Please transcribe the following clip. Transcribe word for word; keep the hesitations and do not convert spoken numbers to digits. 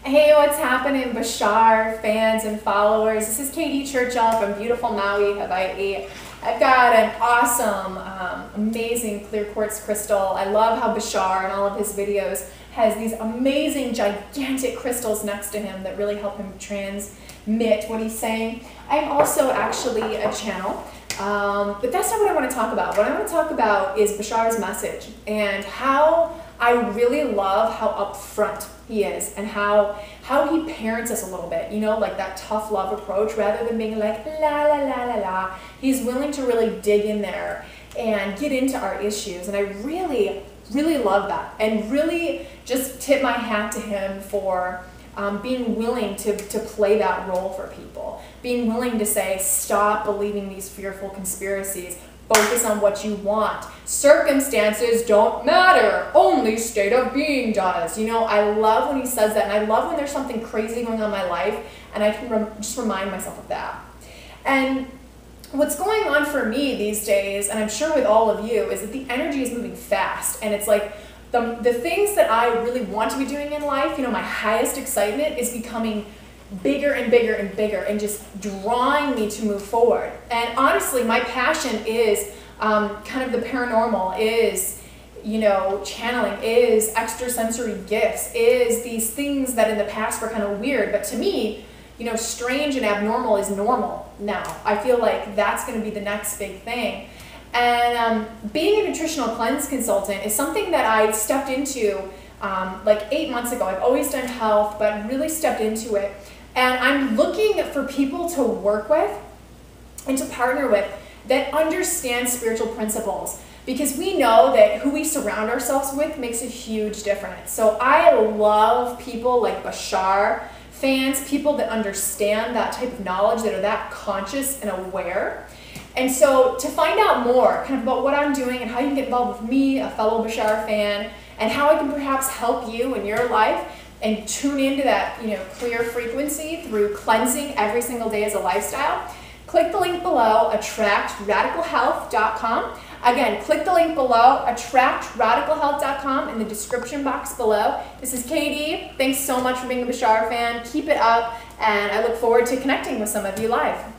Hey, what's happening, BASHAR fans and followers? This is Katie Churchill from beautiful Maui, Hawaii. I've got an awesome, um, amazing clear quartz crystal. I love how BASHAR in all of his videos has these amazing, gigantic crystals next to him that really help him transmit what he's saying. I'm also actually a channel, um, but that's not what I want to talk about. What I want to talk about is BASHAR's message and how I really love how upfront he is and how how he parents us a little bit, you know, like that tough love approach rather than being like la la la la la. He's willing to really dig in there and get into our issues, and I really, really love that, and really just tip my hat to him for um, being willing to, to play that role for people, being willing to say, stop believing these fearful conspiracies. Focus on what you want. Circumstances don't matter. Only state of being does. You know, I love when he says that, and I love when there's something crazy going on in my life, and I can rem just remind myself of that. And what's going on for me these days, and I'm sure with all of you, is that the energy is moving fast, and it's like the, the things that I really want to be doing in life, you know, my highest excitement is becoming bigger and bigger and bigger and just drawing me to move forward. And honestly, my passion is um, kind of the paranormal, is, you know, channeling, is extrasensory gifts, is these things that in the past were kind of weird, but to me, you know, strange and abnormal is normal now. I feel like that's going to be the next big thing. And um, being a nutritional cleanse consultant is something that I stepped into um, like eight months ago. I've always done health, but really stepped into it. And I'm looking for people to work with and to partner with that understand spiritual principles, because we know that who we surround ourselves with makes a huge difference. So I love people like BASHAR fans, people that understand that type of knowledge, that are that conscious and aware. And so to find out more kind of about what I'm doing and how you can get involved with me, a fellow BASHAR fan, and how I can perhaps help you in your life, and tune into that, you know, clear frequency through cleansing every single day as a lifestyle, click the link below, attract radical health dot com. Again, click the link below, attract radical health dot com, in the description box below. This is Katie. Thanks so much for being a BASHAR fan. Keep it up, and I look forward to connecting with some of you live.